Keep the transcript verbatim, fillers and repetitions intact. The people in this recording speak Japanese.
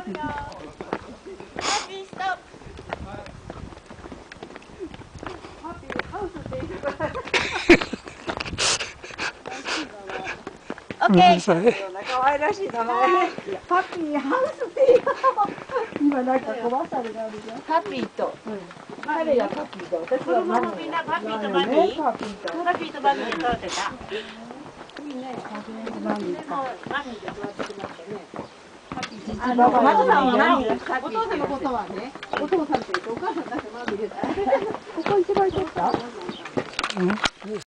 ピーストップ。ハッピーハウスって言うから。オッケー。可愛らしい名前。ハッピーハウスって言う。今なんかコマーシャルがあるじゃん。ハッピーと。彼がパピーと、私はマミー。みんなパピーとマミー。パピーとパピーとマミーで育てた。いいね。パピーとマミー。でもマミーで育ててましたね。あのマトさんはマミー。お父さんのことはね。お父さんって言ってお母さんだってマミーで。ここ一番取った？